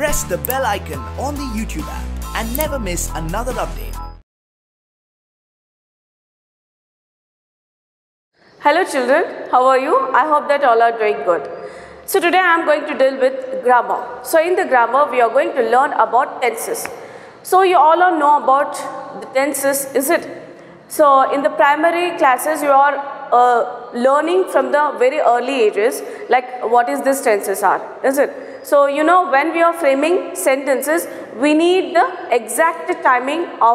press the bell icon on the YouTube app and never miss another update. Hello children, how are you? I hope that all are doing good. So today I am going to deal with grammar. So in the grammar we are going to learn about tenses. So you all know about the tenses, is it? So in the primary classes you are learning from the very early ages like what is this tenses are, is it? So you know when we are framing sentences we need the exact timing of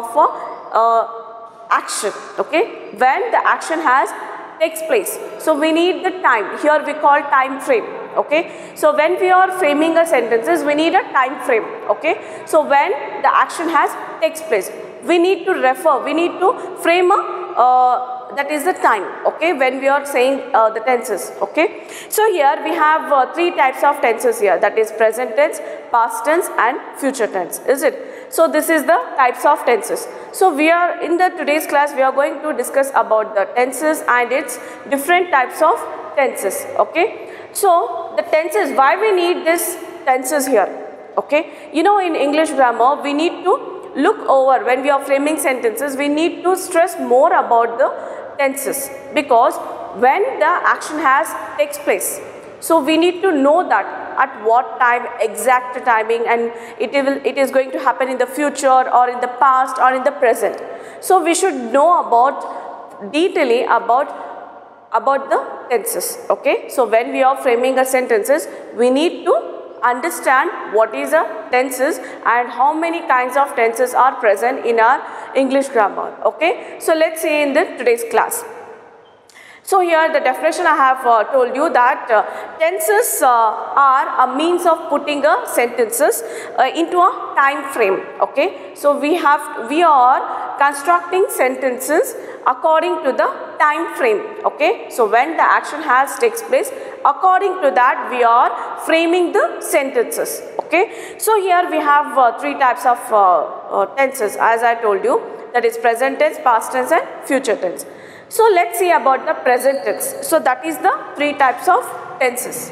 action, okay? When the action takes place. So we need the time. Here we call time frame. Okay. So when we are framing a sentences, we need a time frame. Okay. So when the action takes place, we need to refer. We need to frame that is the time. Okay. When we are saying the tenses. Okay. So here we have three types of tenses here. That is present tense, past tense, and future tense. Is it? So this is the types of tenses. So we are in the today's class we are going to discuss about the tenses and its different types of tenses. Okay. So the tenses, why we need this tenses here? Okay. You know in English grammar we need to look over when we are framing sentences, we need to stress more about the tenses because when the action takes place. So we need to know that at what time, exact timing, and it is going to happen in the future or in the past or in the present. So we should know about detailing about the tenses. Okay. So when we are framing a sentences, we need to understand what is a tenses and how many kinds of tenses are present in our English grammar. Okay. So let's see in the today's class. So here the definition I have told you that tenses are a means of putting sentences into a time frame. Okay. So we are constructing sentences according to the time frame. Okay. So when the action takes place, according to that we are framing the sentences. Okay. So here we have three types of tenses as I told you, that is present tense, past tense, and future tense. So let's see about the present tense. So that is the three types of tenses.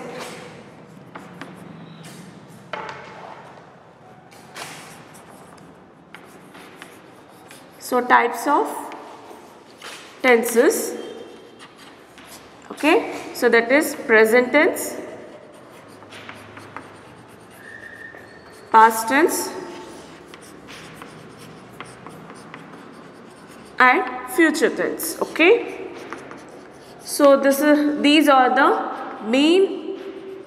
So types of tenses. Okay. So that is present tense, past tense, and future tense. Okay. So these are the main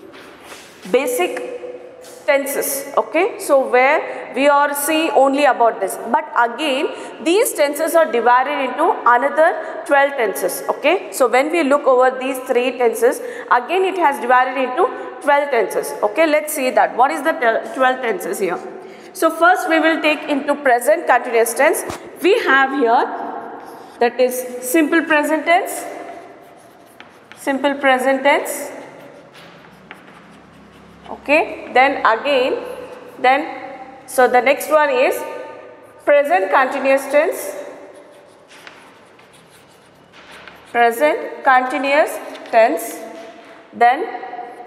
basic tenses. Okay. So where we are seeing only about this, but again these tenses are divided into another 12 tenses. Okay. So when we look over these three tenses, again it has divided into 12 tenses. Okay. Let's see that what is the 12 tenses here. So first we will take into present continuous tense. We have here that is simple present tense, okay. So the next one is present continuous tense, then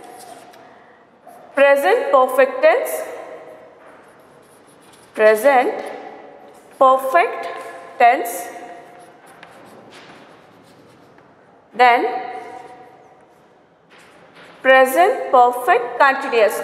present perfect tense, then present perfect continuous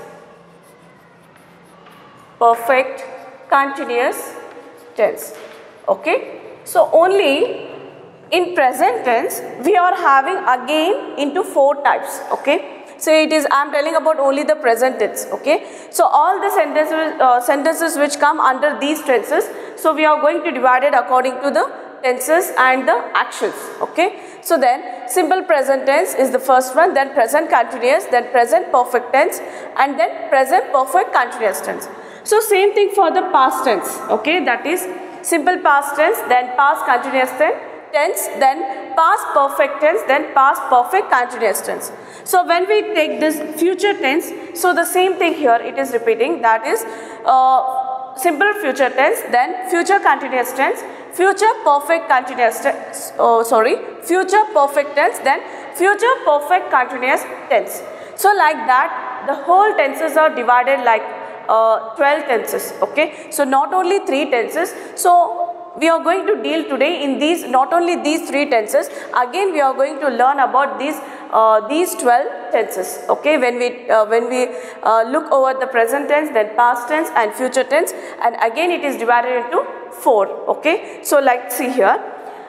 tense, okay. So only in present tense we are having again into 4 types, okay. So I am telling about only the present tense, okay. So all the sentences which come under these tenses, so we are going to divide it according to the tenses and the actions, okay. So then simple present tense is the first one, then present continuous, then present perfect tense, and then present perfect continuous tense. So same thing for the past tense, okay, that is simple past tense, then past continuous tense, then past perfect tense, then past perfect continuous tense. So when we take this future tense, so the same thing here it is repeating, that is simple future tense, then future continuous tense, future perfect continuous tense, future perfect tense, then future perfect continuous tense. So like that the whole tenses are divided like 12 tenses. Okay, so not only 3 tenses. So we are going to deal today in these, not only these 3 tenses, again we are going to learn about these 12 tenses. Okay, when we look over the present tense, then past tense and future tense, and again it is divided into 4. Okay, so like see here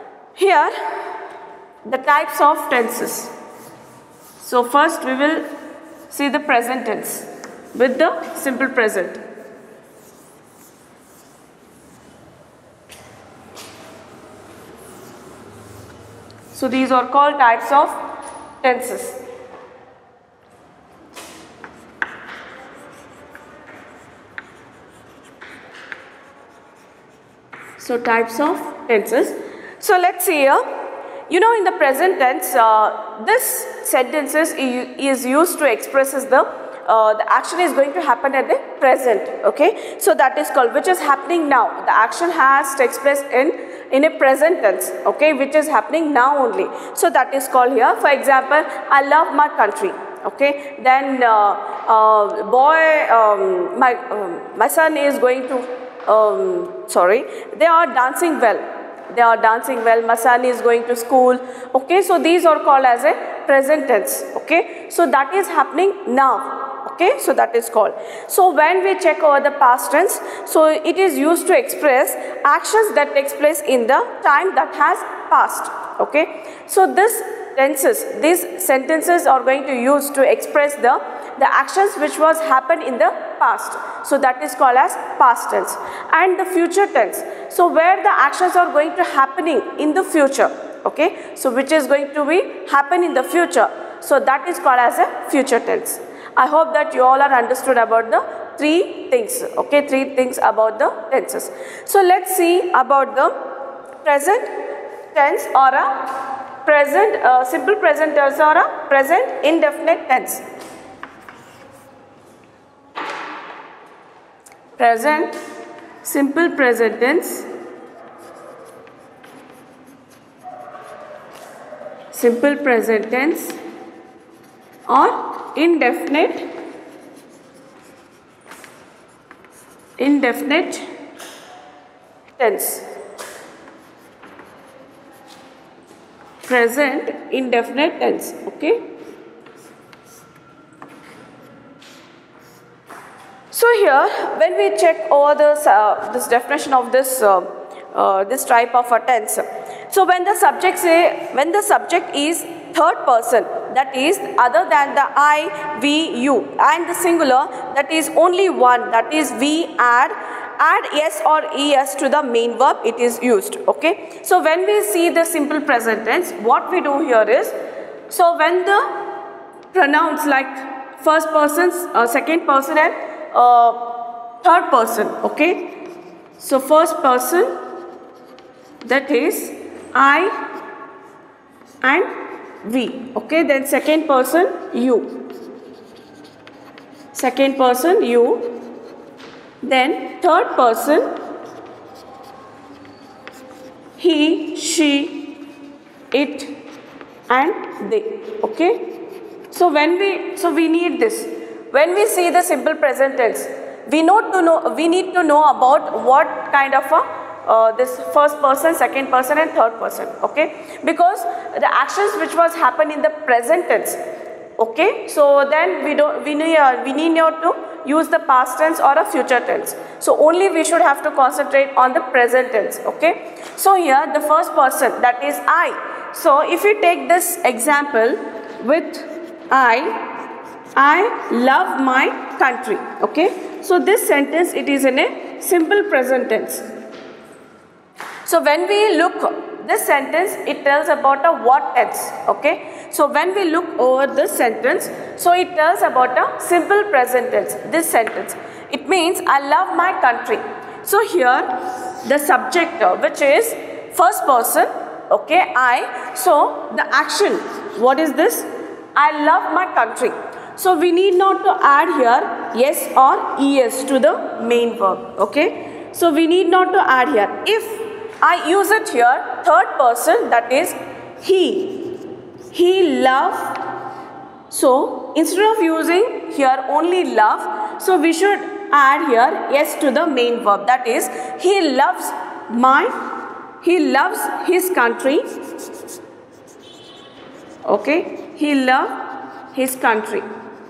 the types of tenses. So first we will see the present tense with the simple present. So these are called types of tenses. So types of tenses. So let's see here. You know, in the present tense, this sentences is used to expresses the action is going to happen at the present. Okay, so that is called, which is happening now. The action has takes place in a present tense. Okay, which is happening now only. So that is called here. For example, I love my country. Okay, then my son is going to they are dancing well. They are dancing well. My son is going to school. Okay, so these are called as a present tense. Okay, so that is happening now. Okay, so that is called. So when we check over the past tense, so it is used to express actions that takes place in the time that has passed. Okay, so these sentences are going to use to express the actions which was happened in the past. So that is called as past tense. And the future tense, so where the actions are going to happening in the future. Okay, so which is going to be happen in the future, so that is called as a future tense. I hope that you all are understood about the 3 things. Okay, 3 things about the tenses. So let's see about the present tense or a present simple present tense or a present indefinite tense. Present simple present tense, simple present tense or indefinite tense. Present indefinite tense. Okay. So here, when we check over this definition of this type of a tense, so when the subject is third person, that is other than the I, we, you, and the singular, that is only one, that is we add yes or es to the main verb, it is used. Okay. So when we see the simple present tense, what we do here is, so when the pronouns like first person, second person and third person. Okay, so first person, that is I and we. Okay, then second person you, then third person he, she, it and they. Okay, so we need this. When we see the simple present tense, we need to know about what kind of a this first person, second person and third person. Okay, because the actions which was happened in the present tense. Okay, so then we need not to use the past tense or a future tense. So only we should have to concentrate on the present tense. Okay, so here the first person, that is I. So if you take this example with I love my country. Okay, so this sentence, it is in a simple present tense. So when we look this sentence, it tells about a what tense. Okay, so when we look over this sentence, so it tells about a simple present tense. This sentence, it means I love my country. So here the subject, which is first person, okay, I. So the action, what is this? I love my country. So we need not to add here yes or es to the main verb. Okay, so we need not to add here. If I use it here, third person, that is he loved. So instead of using here only love, so we should add here s to the main verb. That is, he loves his country. Okay, he loves his country.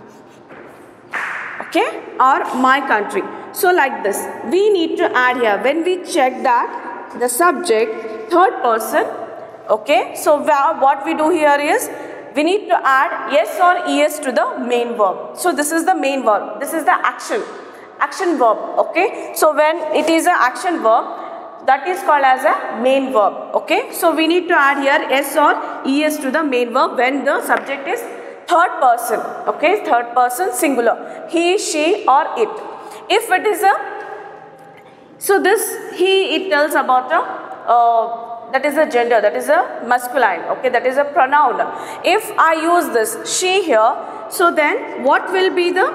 Okay, or my country. So like this, we need to add here, when we check that the subject third person. Okay, so what we do here is, we need to add s or es to the main verb. So this is the main verb, this is the action verb. Okay, so when it is an action verb, that is called as a main verb. Okay, so we need to add here s or es to the main verb when the subject is third person. Okay, third person singular, he, she or it. If it is a, so this he, it tells about a that is a gender, that is a masculine. Okay, that is a pronoun. If I use this she here, so then what will be the,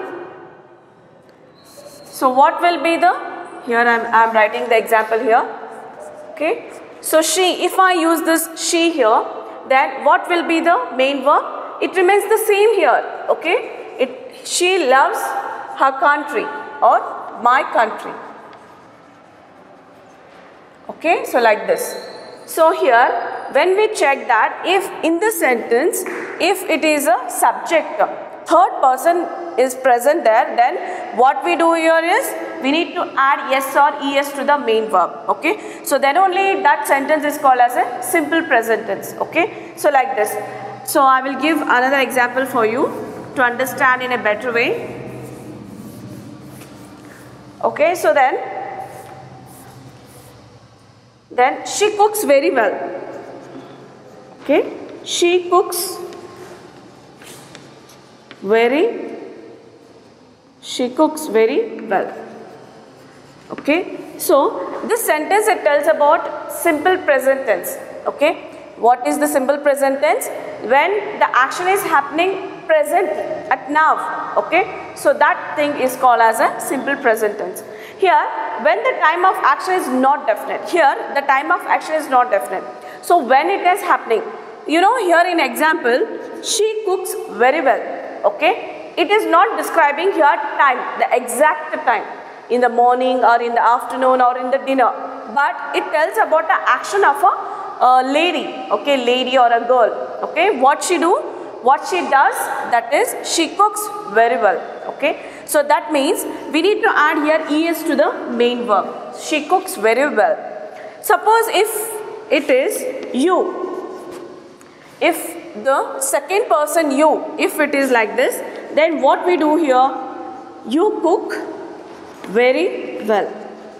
here I am writing the example here. Okay, so she, if I use this she here, then what will be the main verb? It remains the same here. Okay, she loves her country or my country. Okay, so like this. So here, when we check that, if in the sentence, if it is a subject, third person is present there, then what we do here is, we need to add s or es to the main verb. Okay, so then only that sentence is called as a simple present tense. Okay, so like this. So I will give another example for you to understand in a better way. Okay, so then she cooks very well. Okay, she cooks very well. Okay, so this sentence, it tells about simple present tense. Okay, what is the simple present tense? When the action is happening present at now. Okay, so that thing is called as a simple present tense. Here, when the time of action is not definite, here the time of action is not definite. So when it is happening, you know, here in example, she cooks very well. Okay, it is not describing here time, the exact time, in the morning or in the afternoon or in the dinner, but it tells about the action of a lady. Okay, lady or a girl. Okay, what she do, what she does, that is, she cooks very well. Okay, so that means we need to add here es to the main verb. She cooks very well. Suppose if it is you, if the second person you, if it is like this, then what we do here, you cook very well.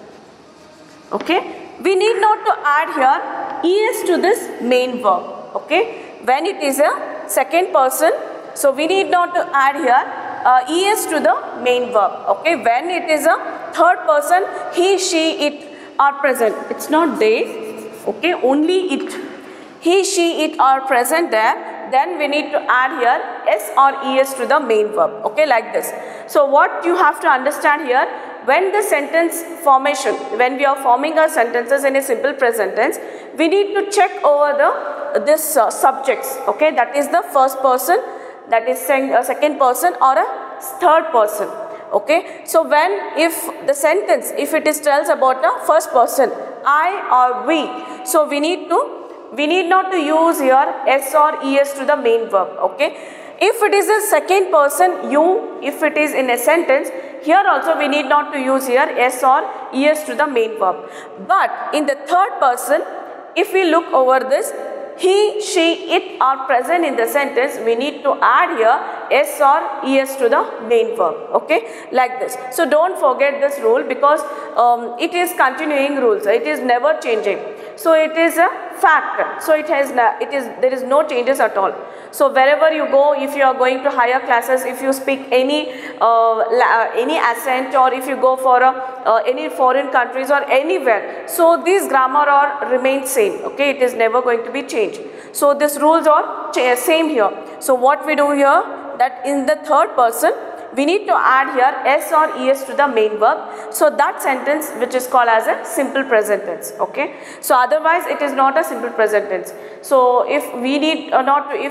Okay, we need not to add here es to this main verb. Okay, when it is a second person, so we need not to add here es to the main verb. Okay, when it is a third person, he, she, it are present. It's not they. Okay, only it. He, she, it are present there. Then we need to add here s or es to the main verb. Okay, like this. So what you have to understand here, when the sentence formation, when we are forming our sentences in a simple present tense, we need to check over this subjects. Okay, that is the first person, that is second person or a third person. Okay, so when, if the sentence, if it is tells about the first person, I or we, so we need not to use here s or es to the main verb. Okay, if it is a second person you, if it is in a sentence, here also we need not to use here s or es to the main verb. But in the third person, if we look over this, he, she, it are present in the sentence, we need to add here s or es to the main verb. Okay, like this. So don't forget this rule, because it is continuing rules, it is never changing. So it is a fact, so there is no changes at all. So wherever you go, if you are going to higher classes, if you speak any accent, or if you go for any foreign countries or anywhere, so these grammar are remain same. Okay, it is never going to be changed. So these rules are same here. So what we do here, that in the third person, we need to add here s or es to the main verb. So that sentence, which is called as a simple present tense. Okay, so otherwise it is not a simple present tense. So if we need not to, if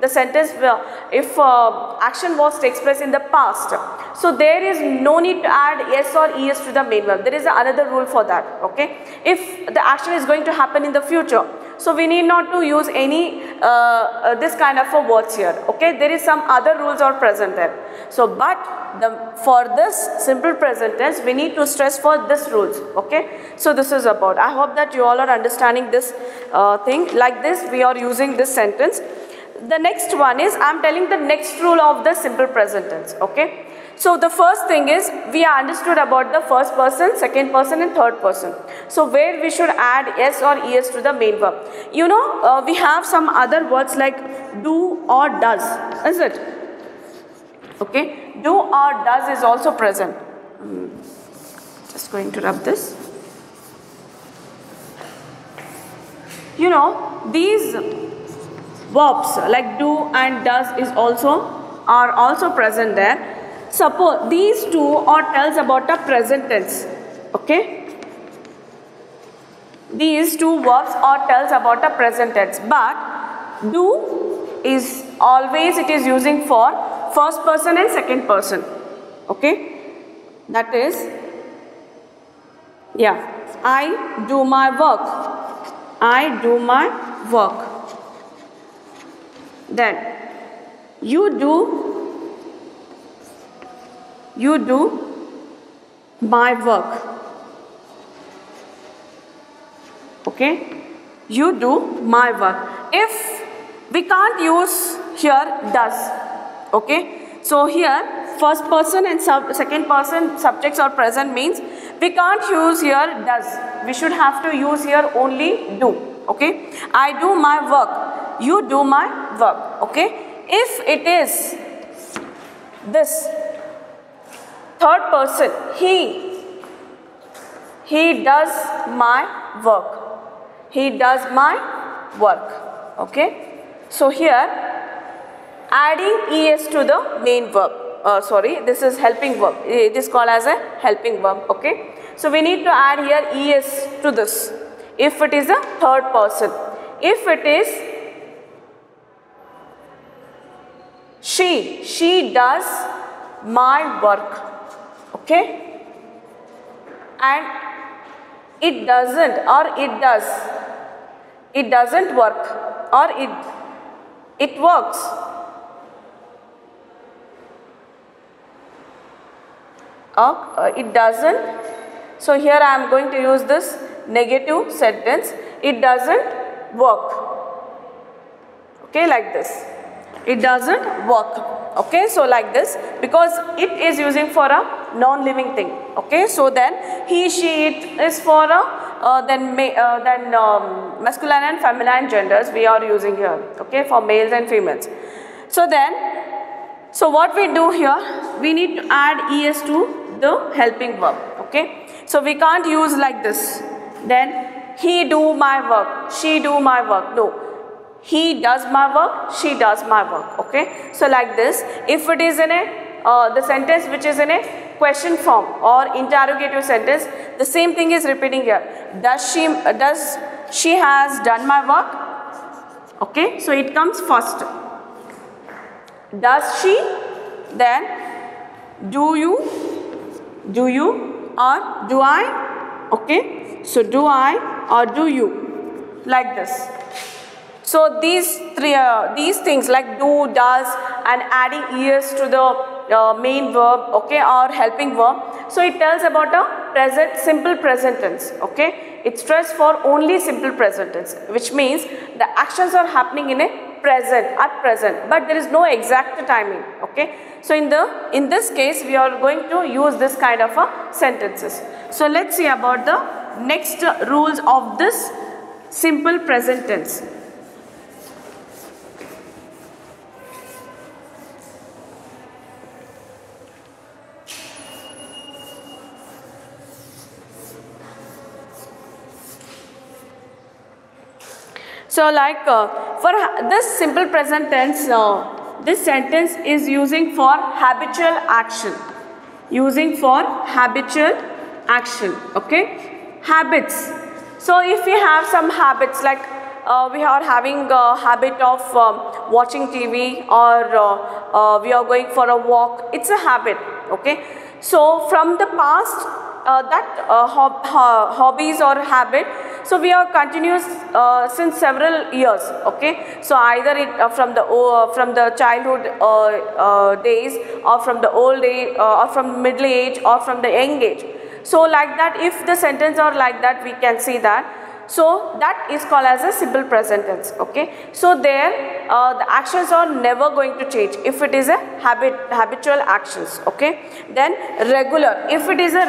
the sentence if action was takes place in the past. So there is no need to add s or es to the main verb. There is another rule for that. Okay, if the action is going to happen in the future, so we need not to use any this kind of a words here. Okay, there is some other rules are present there. So but for this simple present tense we need to stress for this rules. Okay, so this is about, I hope that you all are understanding this thing. Like this we are using this sentence. The next one is, I am telling the next rule of the simple present tense. Okay, so the first thing is, we understood about the first person, second person and third person. So where we should add s or es to the main verb. You know, we have some other words like do or does, is it? Okay, do or does is also present. Just going to rub this. You know, these verbs like do and does are also present there. Suppose these two are tells about a present tense. Okay, these two verbs are tells about a present tense, but do is always it is using for first person and second person. Okay, that is, yeah, I do my work, I do my work. Then you do my work. Okay, you do my work. If we can't use here does. Okay, so here first person and second person subjects are present means we can't use here does. We should have to use here only do. Okay, I do my work, you do my work. Okay, if it is this third person, he does my work, he does my work. Okay, so here adding es to the main verb, this is helping verb, it is called as a helping verb. Okay, so we need to add here es to this if it is a third person. If it is she does my work. Okay, and it doesn't or it doesn't work or it works. It doesn't. So here I am going to use this negative sentence. It doesn't work. Okay, like this. It doesn't work. Okay, so like this, because it is using for a non-living thing. Okay, so then he, she, it is for a then masculine and feminine genders we are using here. Okay, for males and females. So then, so what we do here, we need to add es to the helping verb. Okay, so we can't use like this. Then he do my work, she do my work. No, he does my work, she does my work. Okay, so like this. If it is in a the sentence which is in a question form or interrogative sentence, the same thing is repeating here. Does she has done my work? Okay, so it comes first. Does she? Then do you or do I? Okay, so do I or do you, like this. So these things like do, does and adding es to the main verb, okay, or helping verb. So it tells about a simple present tense. Okay, it stress for only simple present tense, which means the actions are happening in a at present, but there is no exact timing. Okay, so in this case we are going to use this kind of sentences. So let's see about the next rules of this simple present tense. So like for this simple present tense, this sentence is using for habitual action. Using for habitual action. Okay, habits. So if we have some habits like we are having a habit of watching TV, or we are going for a walk. It's a habit, okay. So from the past, hobbies or habit, so we are continuous since several years, okay. So either it from the childhood days, or from the old age, or from middle age, or from the young age. So like that, if the sentence are like that, we can see that. So that is called as a simple present tense, okay. So there the actions are never going to change if it is a habitual actions, okay. Then regular, if it is a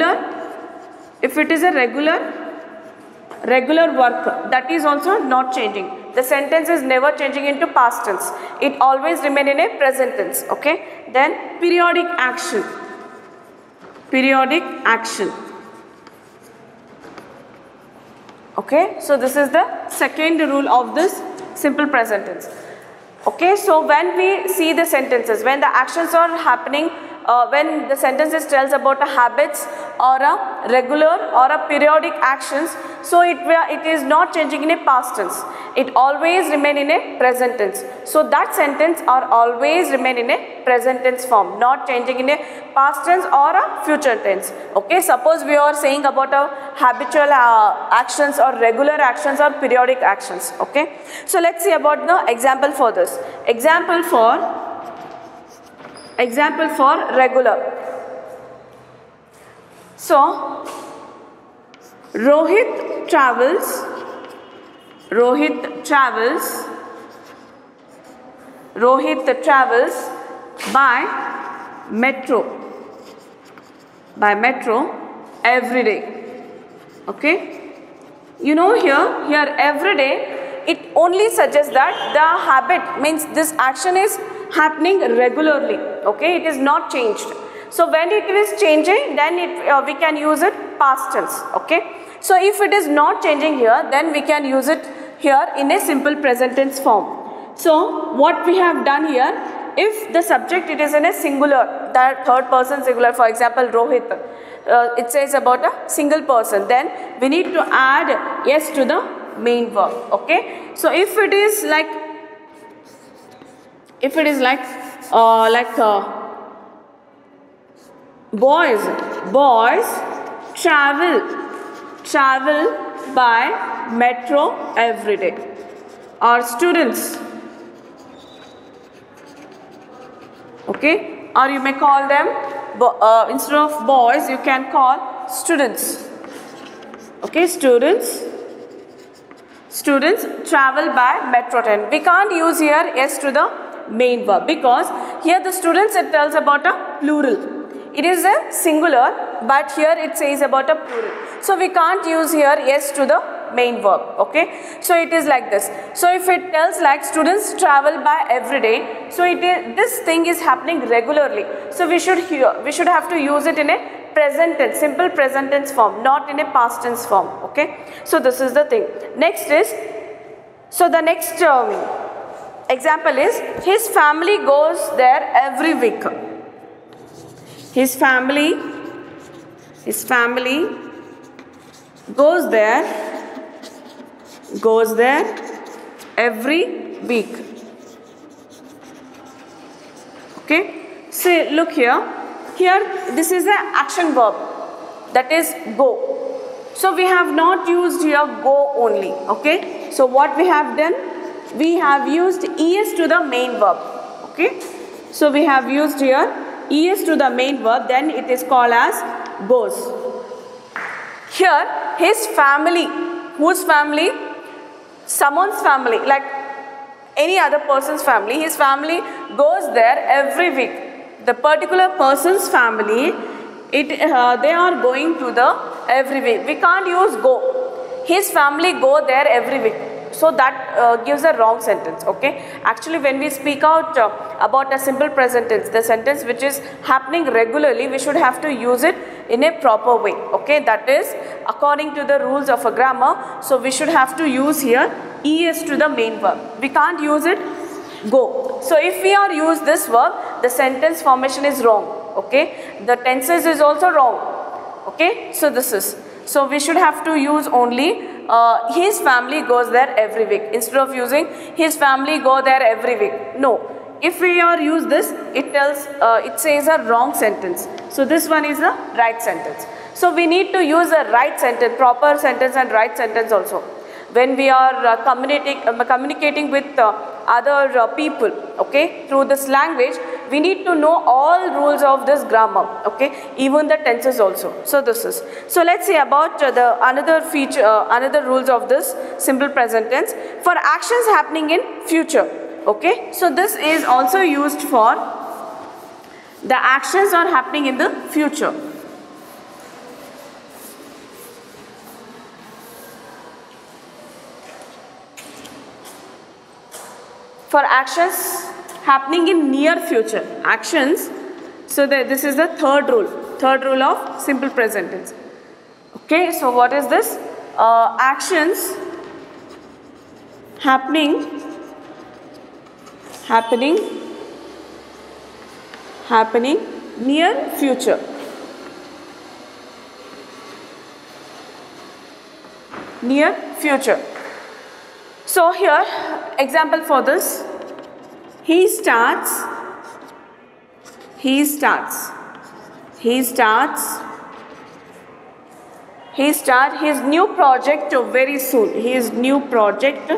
regular work, that is also not changing. The sentence is never changing into past tense. It always remain in a present tense, okay. Then periodic action. Okay, so this is the second rule of this simple present tense. Okay, so when we see the sentences, when the actions are happening, when the sentences tells about a habits or a regular or a periodic actions, so it is not changing in a past tense. It always remain in a present tense. So that sentence are always remain in a present tense form, not changing in a past tense or a future tense. Okay, suppose we are saying about a habitual actions or regular actions or periodic actions. Okay, so let's see about the example for this. Example for regular. So Rohit travels by metro every day. Okay, you know here every day, it only suggests that the habit means this action is happening regularly, okay, it is not changed. So when it is changing, then we can use it past tense, okay. So if it is not changing here, then we can use it here in a simple present tense form. So what we have done here, if the subject it is in a singular, that third person singular, for example Rohit, it says about a single person, then we need to add yes to the main verb, okay. So if it is like boys travel by metro every day, or students, okay, or you may call them instead of boys you can call students, okay. Students travel by metro train. We can't use here yes to the main verb, because here the students it tells about a plural. It is a singular, but here it says about a plural. So we can't use here yes to the main verb, okay. So it is like this. So if it tells like students travel by every day, so this thing is happening regularly. So we should have to use it in a present tense, simple present tense form, not in a past tense form, okay. So this is the thing. Next is, so the next example is, his family goes there every week. His family goes there every week. Okay. So look here. Here this is the action verb, that is go. So we have not used here go only. Okay. So what we have done? We have used es to the main verb. Okay. So we have used here es to the main verb, then it is called as goes. Here his family, whose family? Someone's family, like any other person's family. His family goes there every week. The particular person's family, they are going to the every week. We can't use go. His family go there every week. So that gives a wrong sentence, okay. Actually when we speak out about a simple present tense, the sentence which is happening regularly, we should have to use it in a proper way, okay. That is according to the rules of a grammar. So we should have to use here es to the main verb. We can't use it go. So if we are use this verb, the sentence formation is wrong, okay. The tenses is also wrong, okay. So this is. So we should have to use only his family goes there every week instead of using his family go there every week. No, if we are use this, it says a wrong sentence. So this one is the right sentence. So we need to use a right sentence, proper sentence and right sentence also when we are communicating with other people, okay, through this language. We need to know all rules of this grammar, okay, even the tenses also. So this is, so let's see about the another feature, another rules of this simple present tense for actions happening in future, okay. So this is also used for the actions are happening in the future. For actions happening in near future, actions, so this is the third rule of simple present tense. Okay, so what is this? Actions happening near future. Near future. So here, example for this, he starts his new project very soon. His new project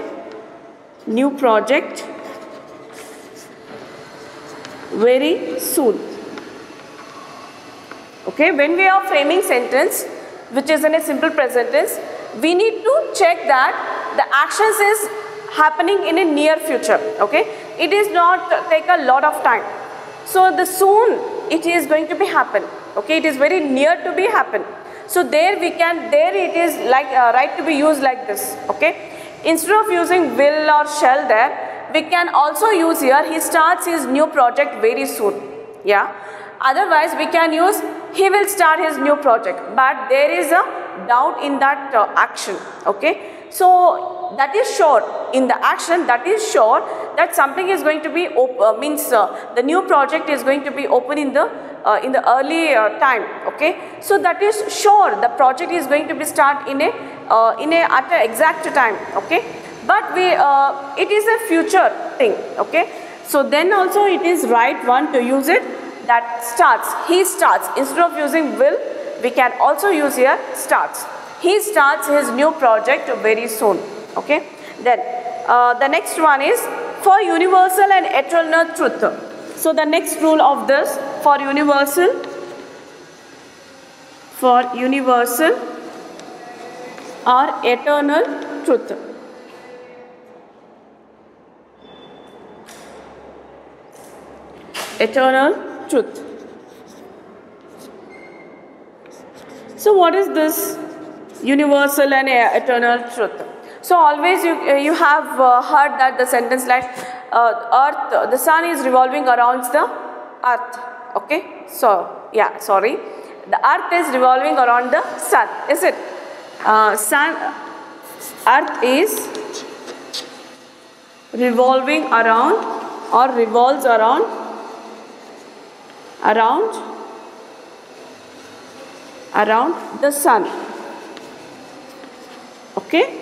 very soon. Okay, when we are framing sentence which is in a simple present tense, we need to check that the actions is happening in a near future, okay. It is not take a lot of time. So the soon it is going to be happen, okay. It is very near to be happen. So there it is like right to be used like this, okay. Instead of using will or shall there, we can also use here he starts his new project very soon, yeah. Otherwise we can use he will start his new project, but there is a doubt in that action, okay. So that is sure in the action, that is sure that something is going to be the new project is going to be open in the early time, okay. So that is sure the project is going to be start in a at an exact time, okay. But it is a future thing, okay. So then also it is right one to use it, that starts, he starts. Instead of using will, we can also use here starts. He starts his new project very soon, okay. Then the next one is for universal and eternal truth. So the next rule of this, for universal or eternal truth. Eternal truth. So what is this universal and eternal truth? So always you have heard that the sentence like earth, the sun is revolving around the earth, okay. So yeah, sorry, the earth is revolving around the sun, is it? Earth is revolving around or revolves around the sun, okay.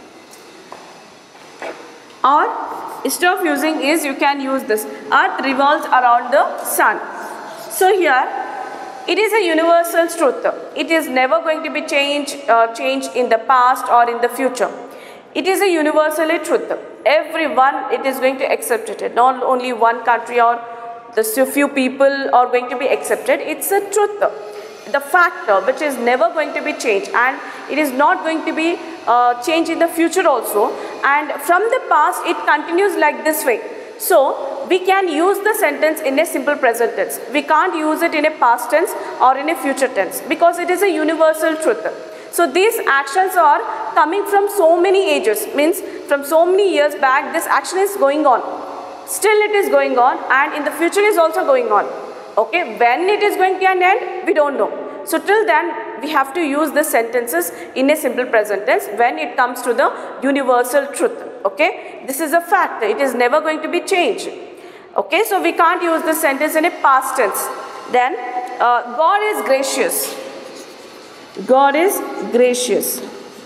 Or instead of using is, you can use this, earth revolves around the sun. So here it is a universal truth. It is never going to be changed in the past or in the future. It is a universal truth. Everyone it is going to accept it. Not only one country or the few people are going to be accepted. It's a truth, the factor which is never going to be changed, and it is not going to be changed in the future also, and from the past it continues like this way. So we can use the sentence in a simple present tense. We can't use it in a past tense or in a future tense because it is a universal truth. So these actions are coming from so many ages, means from so many years back this action is going on. Still it is going on, and in the future is also going on, okay. When it is going to end, we don't know. So till then we have to use the sentences in a simple present tense when it comes to the universal truth, okay. This is a fact, it is never going to be changed, okay. So we can't use this sentence in a past tense. Then God is gracious. God is gracious.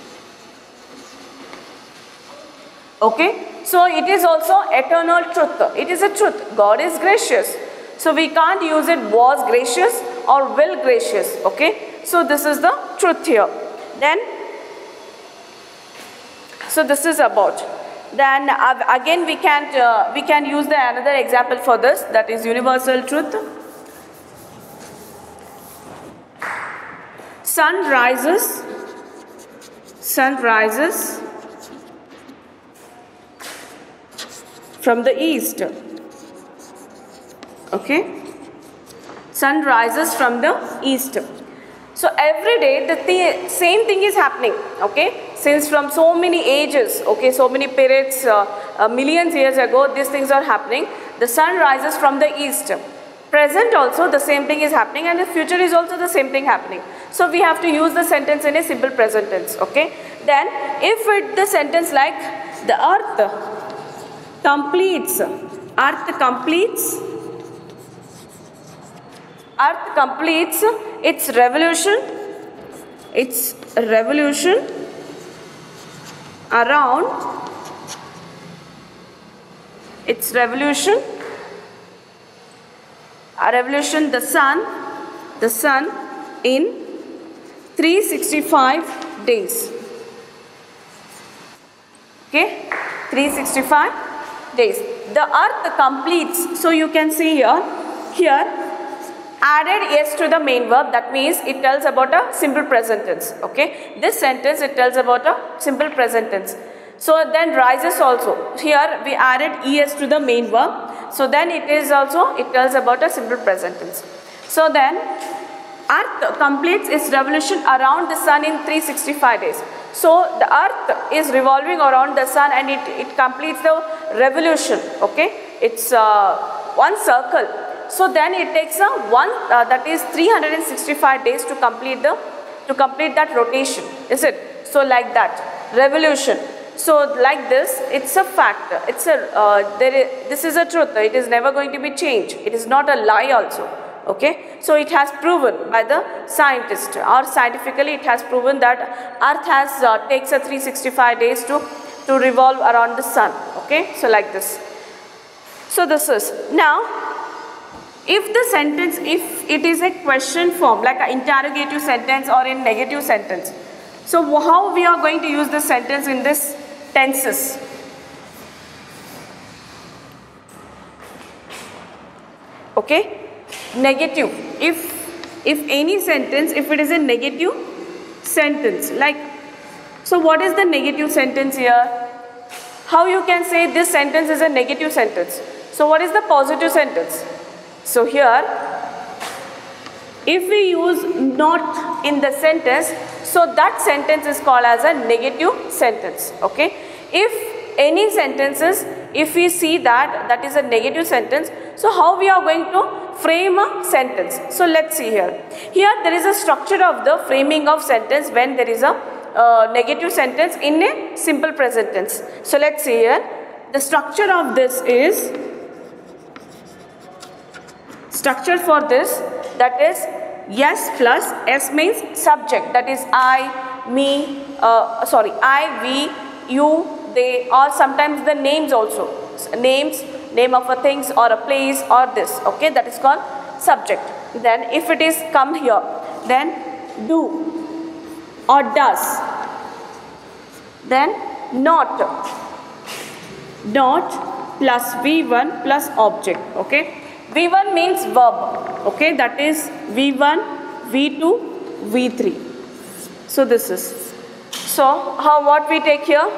Okay, so it is also eternal truth. It is a truth. God is gracious. So we can't use it was gracious or will gracious. Okay, so this is the truth here. Then, so this is about. Then again we can use the another example for this, that is universal truth. Sun rises from the east. Okay, sun rises from the east. So every day the same thing is happening. Okay, since from so many ages, okay, so many periods, millions years ago, these things are happening. The sun rises from the east. Present also the same thing is happening, and the future is also the same thing happening. So we have to use the sentence in a simple present tense. Okay, then if the sentence like the earth completes its revolution around the sun in 365 days. Okay, 365 days. The earth completes. So you can see here added s to the main verb. That means it tells about a simple present tense. Okay, this sentence it tells about a simple present tense. So then rises also. Here we added es to the main verb. So then it tells about a simple present tense. So then earth completes its revolution around the sun in 365 days. So the earth is revolving around the sun and it completes the revolution. Okay, it's one circle. So then it takes that is 365 days to complete that rotation. Is it? So like that, revolution. So like this, it's a fact. It's this is a truth. It is never going to be changed. It is not a lie also. Okay, so it has proven by the scientist, or scientifically it has proven that earth takes a 365 days to revolve around the sun. Okay, so like this. So this is now, if the sentence, if it is a question form like an interrogative sentence or in negative sentence, so how we are going to use this sentence in this tenses? Okay, negative. If any sentence, if it is a negative sentence, like, so what is the negative sentence here? How you can say this sentence is a negative sentence? So what is the positive sentence? So here, if we use not in the sentence, so that sentence is called as a negative sentence. Okay, if any sentences, if we see that is a negative sentence, so how we are going to frame a sentence? So let's see here. Here there is a structure of the framing of sentence when there is a negative sentence in a simple present tense. So let's see here. The structure of this is, structure for this, that is yes plus s means subject, that is I, me, I, we, you, they, or sometimes the names also, names, name of a things or a place or this. Okay, that is called subject. Then if it is come here, then do or does, then not plus v1 plus object. Okay, v1 means verb. Okay, that is v1, v2, v3. So this is, so what we take here?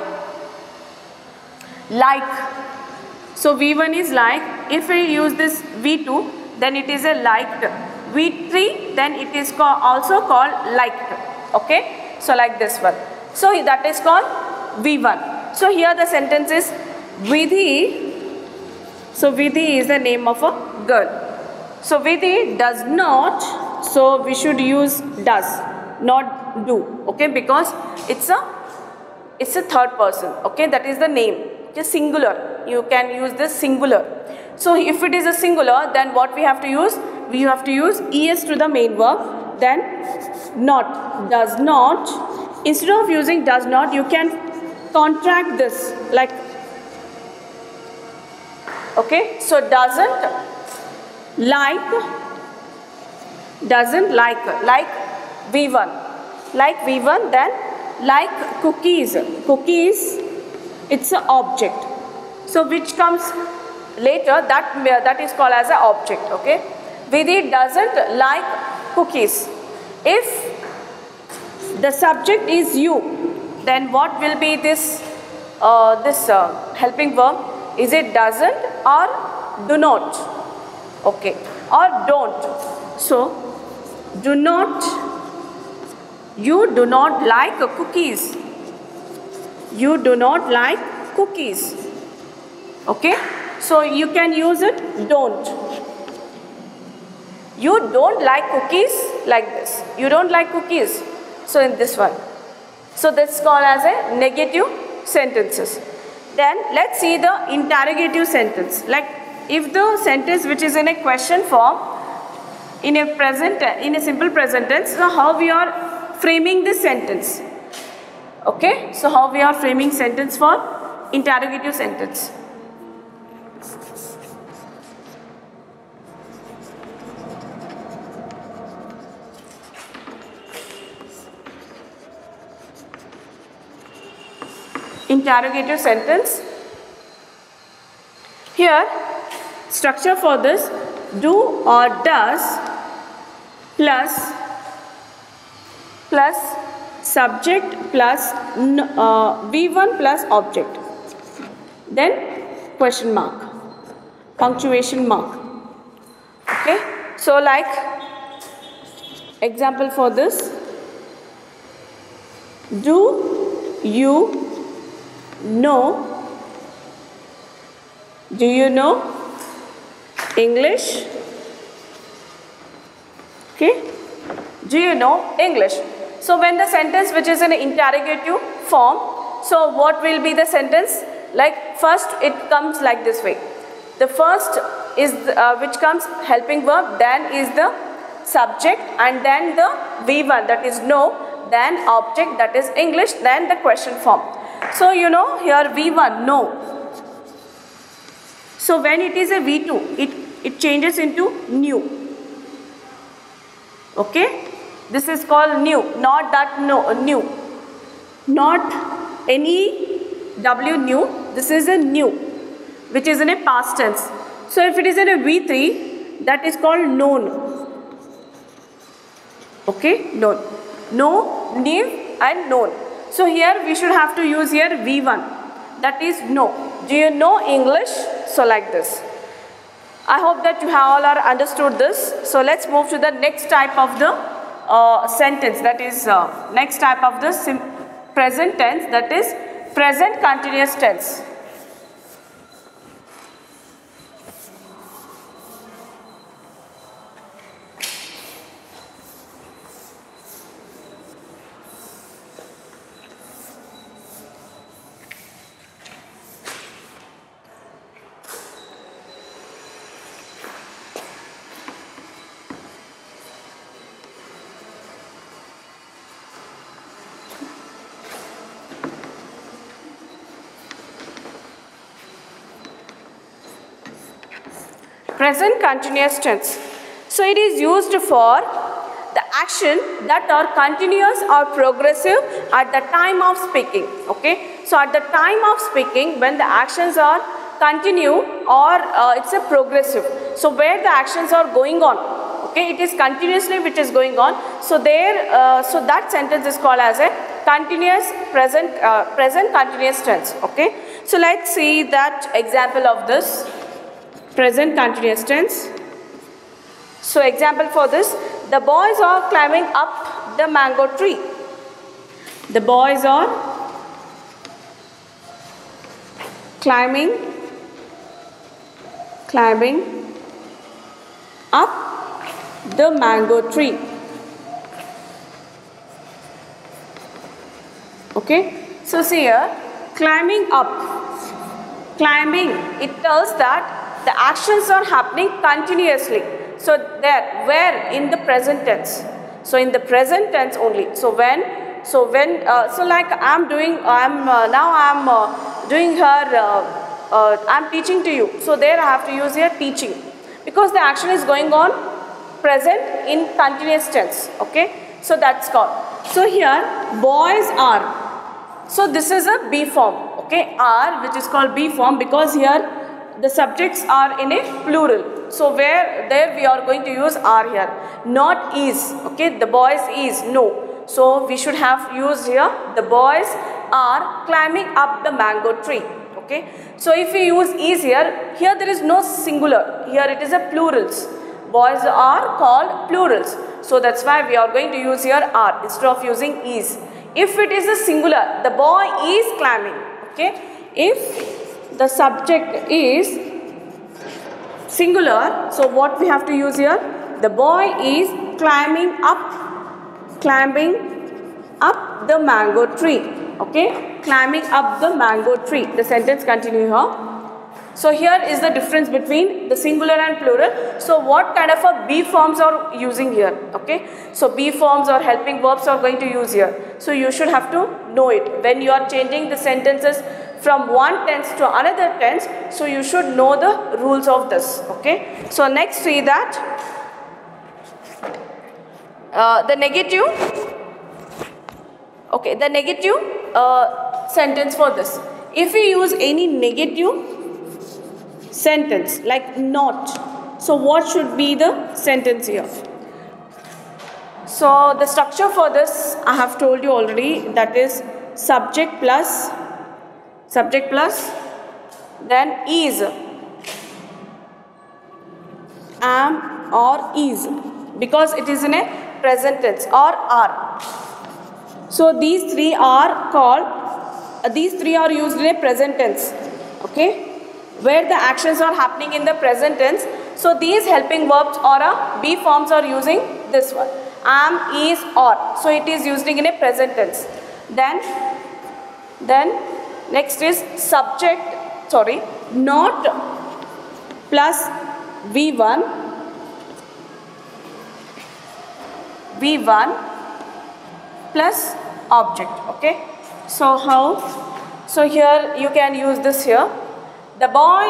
Like. So v1 is like. If we use this v2, then it is a liked. v3, then it is also called liked. Okay, so like this one. So that is called v1. So here the sentence is Vidhi. So Vidhi is the name of a girl. So Vidhi does not, so we should use does, not do. Okay, because it's a third person. Okay, that is the name. Just singular. You can use this singular. So if it is a singular, then what we have to use? We have to use es to the main verb. Then not, does not, instead of using does not, you can contract this like, okay, so doesn't like V1, then like cookies, it's an object, so which comes later, that is called as an object, okay. Vidhi doesn't like cookies. If the subject is you, then what will be this helping verb? Is it doesn't or do not? Okay, or don't. So do not, you do not like cookies. You do not like cookies. Okay, so you can use it don't. You don't like cookies, like this. You don't like cookies. So in this one. So that's called as a negative sentences. Then let's see the interrogative sentence. Like if the sentence which is in a question form, in a simple present tense, so how we are framing this sentence. Okay, so how we are framing sentence for interrogative sentence. Interrogative sentence. Here, structure for this, do or does plus subject plus V1 plus object, then question mark, punctuation mark. Okay, so like example for this, do you know English? Okay, do you know English? So when the sentence which is in an interrogative form, so what will be the sentence? Like first it comes like this way. The first is which comes helping verb, then is the subject, and then the V1, that is no, then object, that is English, then the question form. So you know here V1, no. So when it is a V2, it changes into new. Okay, this is called new, not that no, new, not any W new, this is a new, which is in a past tense. So if it is in a V3, that is called known. Okay, known, no, new and known. So here we should have to use here V1, that is no. Do you know English? So like this. I hope that you have all are understood this. So let's move to the next type of the sentence, that is next type of the present tense, that is present continuous tense. Present continuous tense. So it is used for the action that are continuous or progressive at the time of speaking. Okay. So at the time of speaking, when the actions are continue or it's a progressive. So where the actions are going on. Okay, it is continuously which is going on. So there, so that sentence is called as a continuous present continuous tense. Okay. So let's see that example of this. Present continuous tense. So example for this, the boys are climbing up the mango tree. The boys are climbing up the mango tree. Okay. So see here, climbing up, climbing, it tells that the actions are happening continuously. So there, where in the present tense. So in the present tense only. So like I'm doing here, I'm teaching to you. So there I have to use here teaching, because the action is going on present in continuous tense. Okay, so that's called. So here boys are. So this is a B form. Okay, are, which is called B form, because here the subjects are in a plural. So there we are going to use are here, not is. Okay, the boys is, no. So we should have used here, the boys are climbing up the mango tree. Okay, so if we use is here there is no singular, here it is a plurals. Boys are called plurals. So that's why we are going to use here are instead of using is. If it is a singular, the boy is climbing. Okay, if the subject is singular, so what we have to use here? The boy is climbing up the mango tree. Okay, climbing up the mango tree. The sentence continue here. So here is the difference between the singular and plural. So what kind of a B forms are using here? Okay, so B forms or helping verbs are going to use here. So you should have to know it when you are changing the sentences from one tense to another tense. So you should know the rules of this. Okay, so next see that the negative. Okay, the negative sentence for this. If we use any negative sentence like not, so what should be the sentence here? So the structure for this I have told you already, that is subject plus then is, am or is, because it is in a present tense, or are. So these three are used in a present tense. Okay, where the actions are happening in the present tense. So these helping verbs or B forms are using this one, am, is, or. So it is using in a present tense. Then next is not plus V1 plus object. Okay, so how? So here you can use this here. The boy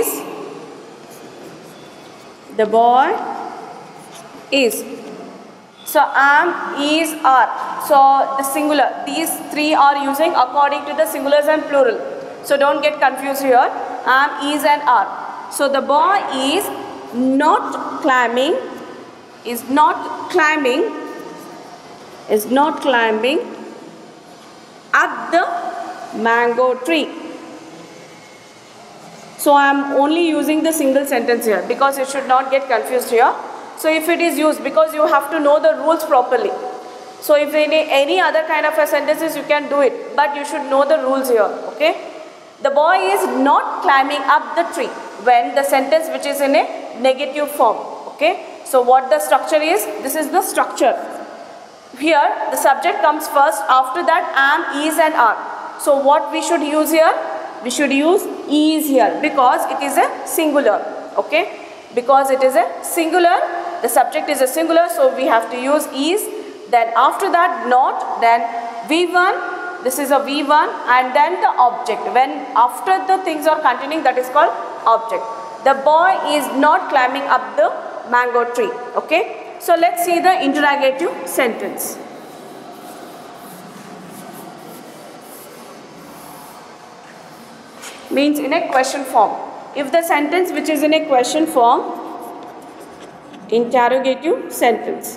is. So am, is, are. So the singular. These three are using according to the singulars and plural. So don't get confused here. Am, is and are. So the boy is not climbing up the mango tree. So I am only using the single sentence here because you should not get confused here. So if it is used, because you have to know the rules properly. So if any other kind of a sentences you can do it, but you should know the rules here. Okay. The boy is not climbing up the tree when the sentence which is in a negative form. Okay. So what the structure is? This is the structure. Here the subject comes first, after that am, is and are. So what we should use here? We should use is here because it is a singular. Okay, because it is a singular, the subject is a singular, so we have to use is. Then after that not, then V1, this is a V1, and then the object. When after the things are continuing, that is called object. The boy is not climbing up the mango tree. Okay, so let's see the interrogative sentence. Means in a question form. If the sentence which is in a question form, interrogative sentence.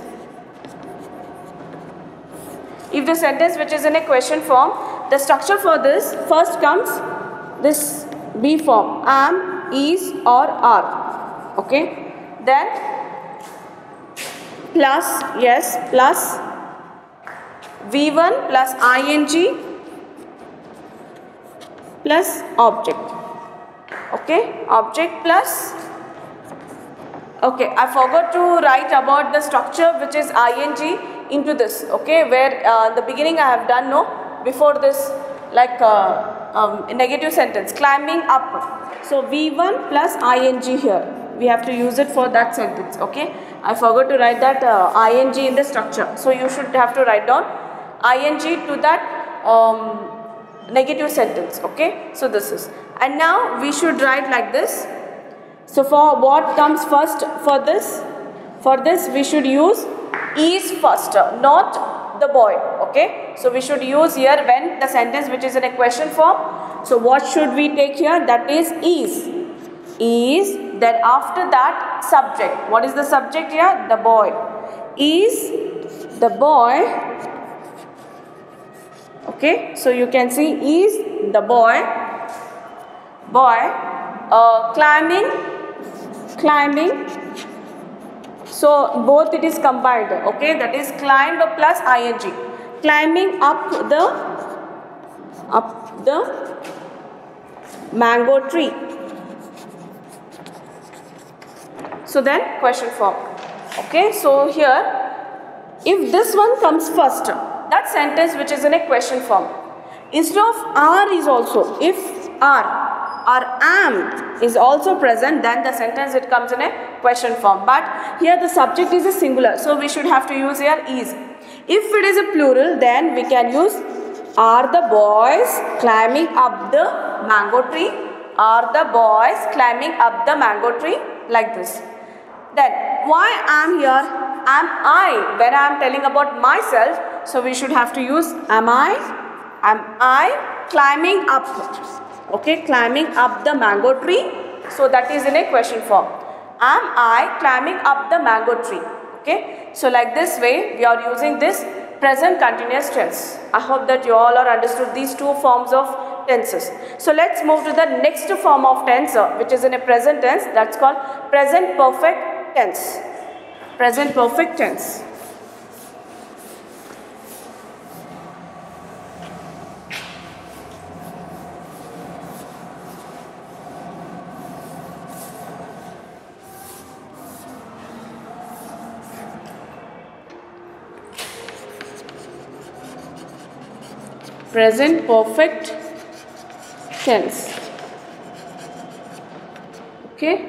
If the sentence which is in a question form, the structure for this first comes this B form, am, is or are. Okay, then plus, yes, plus V1 plus ing plus object. Okay, object plus. Okay, I forgot to write about the structure which is ing into this. Okay, where the beginning I have done before this, like negative sentence, climbing up. So V1 plus ing here. we have to use it for that sentence. Okay, I forgot to write that ing in the structure, so you should have to write down ing to that negative sentence. Okay, so this is, and now we should write like this. So for what comes first for this? For this we should use is first, not the boy. Okay, so we should use here when the sentence which is in a question form. So what should we take here? That is. Then after that subject. What is the subject here? The boy. Is the boy. Okay, so you can see is the boy climbing. So both it is combined. Okay, that is climb plus ing. Climbing up the mango tree. So then question form. Okay, so here if this one comes first, that sentence which is in a question form, instead of are is also, if are or am is also present, then the sentence it comes in a question form. But here the subject is a singular, so we should have to use here is. If it is a plural, then we can use are the boys climbing up the mango tree? Are the boys climbing up the mango tree? Like this. Then why am here? Am I? When I am telling about myself, so we should have to use am I? Am I climbing up? Okay, climbing up the mango tree. So that is in a question form. Am I climbing up the mango tree? Okay, so like this way we are using this present continuous tense. I hope that you all are understood these two forms of tenses. So let's move to the next form of tense, which is in a present tense. That's called present perfect tense. Present perfect tense. Present perfect tense. Okay.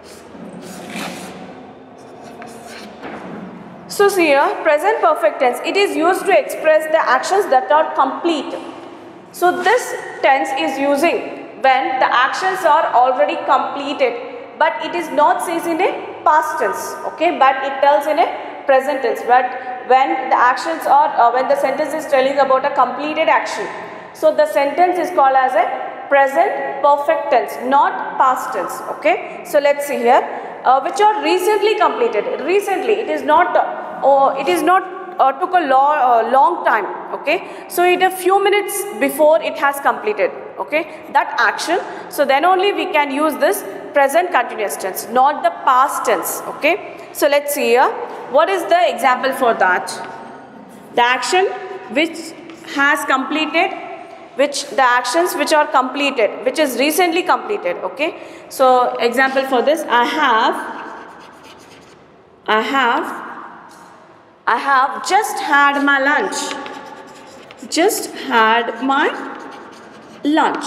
So see here, present perfect tense, it is used to express the actions that are complete. So this tense is using when the actions are already completed, but it is not says in a past tense. Okay, but it tells in a present tense. But when the actions are, when the sentence is telling about a completed action, so the sentence is called as a present perfect tense, not past tense. Okay, so let's see here, which are recently completed. Recently, it is not took a long time. Okay, so it a few minutes before it has completed. Okay, that action. So then only we can use this present continuous tense, not the past tense. Okay, so let's see here. What is the example for that? The action which has completed, the actions which are completed, which is recently completed. Okay, so example for this, I have just had my lunch. Just had my lunch.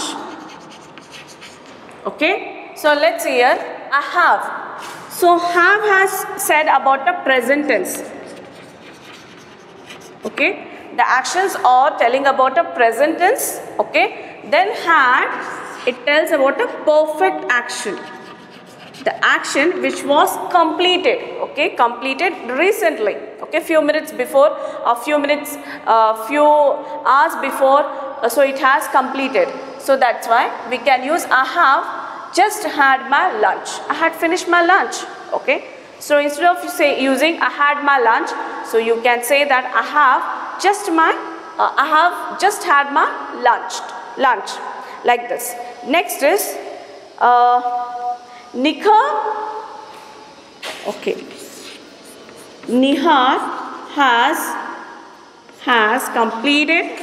Okay, so let's see here, I have. So have has said about the present tense. Okay, the actions are telling about a present tense. Okay, then had, it tells about a perfect action. The action which was completed. Okay, completed recently. Okay, few minutes before, few hours before, so it has completed. So that's why we can use I have just had my lunch. I had finished my lunch. Okay, so instead of using I had my lunch, so you can say that I have just had my lunch, like this. Next is Nikhar. Okay, Nihar has completed.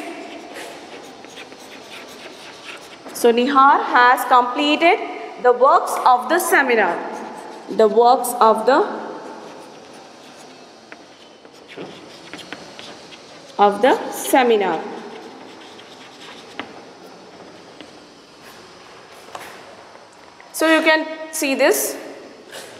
So Nihar has completed the works of the seminar. The works of the seminar. So you can see this.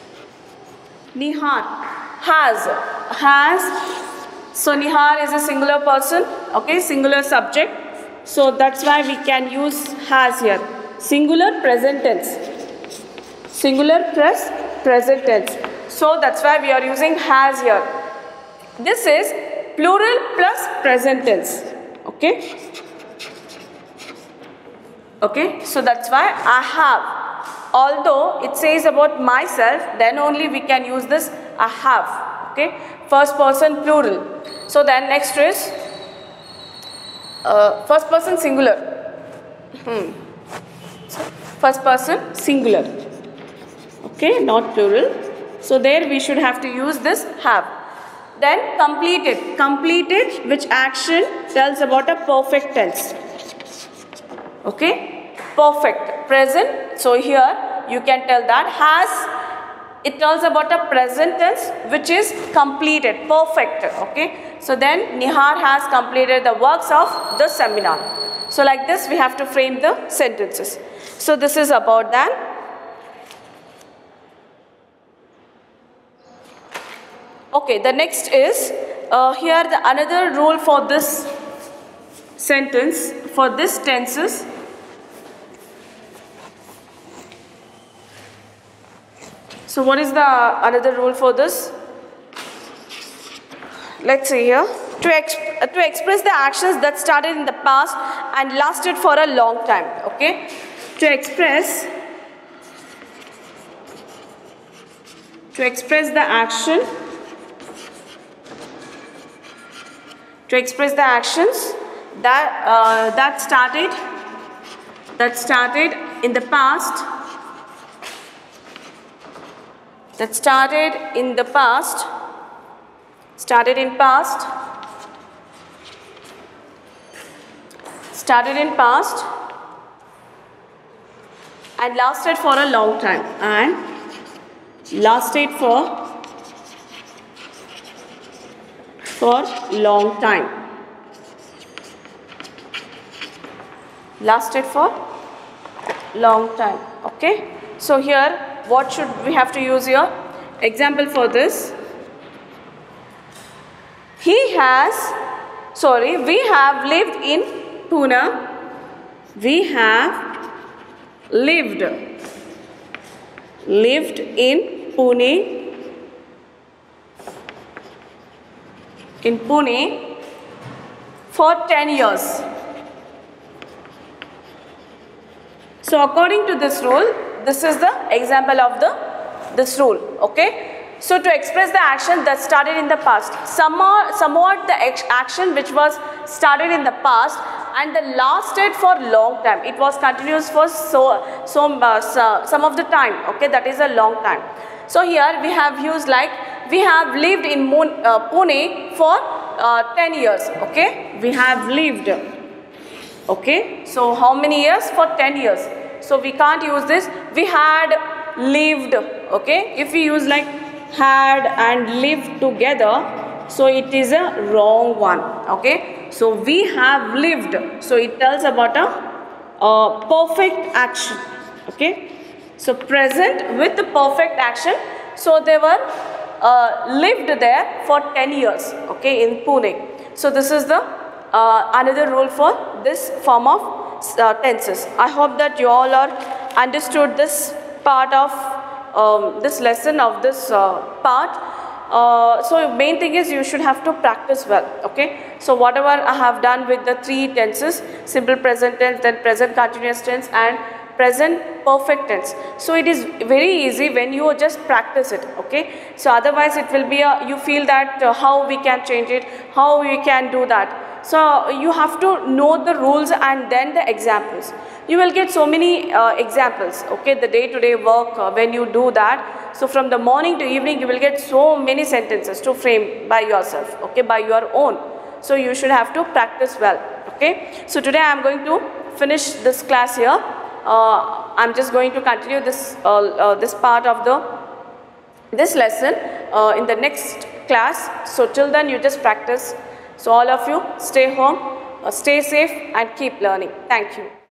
Nihar. Has. So Nihar is a singular person, okay, singular subject. So that's why we can use has here. Singular present tense. Singular present tense. So that's why we are using has here. This is plural plus present tense. Okay. Okay. So that's why I have. Although it says about myself, then only we can use this I have. Okay. First person plural. So then next is first person singular. First person singular. Okay, not plural. So there we should have to use this have. Then completed. Completed, which action tells about a perfect tense. Okay, perfect. Present. So here you can tell that has. It tells about a present tense which is completed, perfect. Okay. So then Nihar has completed the works of the seminar. So like this we have to frame the sentences. So this is about that. Okay, the next is here the another rule for this sentence, for this tenses. So what is the another rule for this? Let's see here. To express the actions that started in the past and lasted for a long time. Okay. To express the action. To express the actions that started in the past. That started in the past. Started in past and lasted for a long time. And lasted for long time. Lasted for long time. Okay. So here what should we have to use here? Example for this. We have lived in Pune. We have lived in Pune for 10 years. So according to this rule, this is the example of this rule. Okay. So to express the action that started in the past, somewhat the action which was started in the past and that lasted for long time. It was continuous for some of the time. Okay, that is a long time. So here we have used like we have lived in Pune for 10 years. Okay, we have lived. Okay, so how many years? For 10 years. So we can't use this. We had lived. Okay, if we use like had and lived together, so it is a wrong one. Okay, so we have lived, so it tells about a perfect action. Okay, so present with the perfect action. So they were lived there for 10 years. Okay, in Pune. So this is the another rule for this form of tenses. I hope that you all are understood this part of this lesson of this part. So main thing is you should have to practice well. Okay, so whatever I have done with the three tenses, simple present tense, then present continuous tense and present perfect tense. So it is very easy when you just practice it. Okay, so otherwise it will be you feel that how we can change it, how we can do that. So you have to know the rules and then the examples. You will get so many examples. Okay, the day-to-day work when you do that. So from the morning to evening you will get so many sentences to frame by yourself. Okay, by your own. So you should have to practice well. Okay, so today I am going to finish this class here. I am just going to continue this this part of this lesson in the next class. So till then you just practice. So all of you stay home, stay safe and keep learning. Thank you.